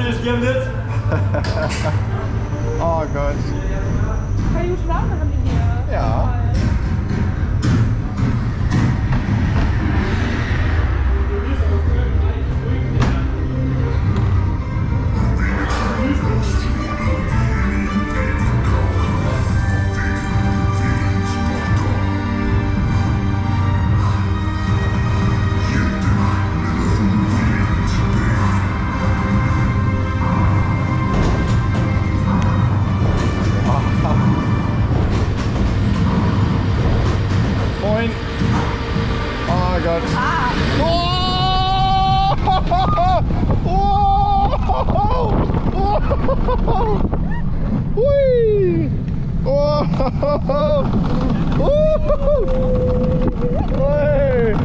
Stil Chemnitz. Oh Gott. Kann ich gut schlafen haben die hier. Ja. Moin. Oh Gott. Oh! Oh! Hui! Oh! Hey!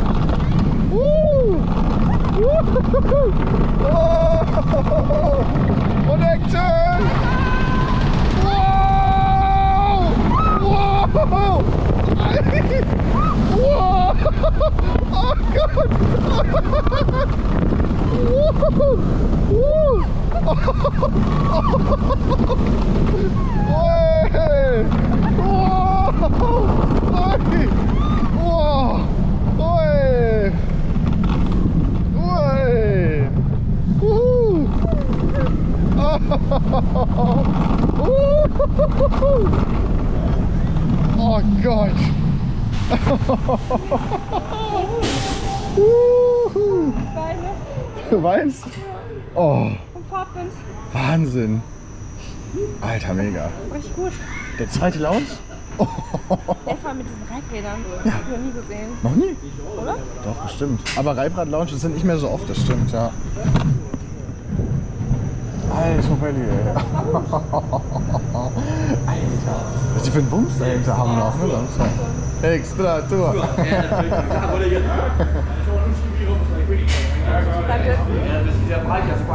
Und Action! Wow! Wow! Wow! Oh Gott! Hey! Oh Gott! Beine Du weinst? Oh, vom Fahrtwind. Wahnsinn! Alter, mega. Richtig gut. Der zweite Lounge? Oh. Der Fall mit diesen Reiträdern. Ja. Hab ich noch nie gesehen. Noch nie? Oder? Doch, bestimmt. Aber Reibrad-Lounges sind nicht mehr so oft, das stimmt, ja. Alter, Belly, ey. Alter. Was die für einen Bums dahinter haben noch, ne? Extra Tour. Danke.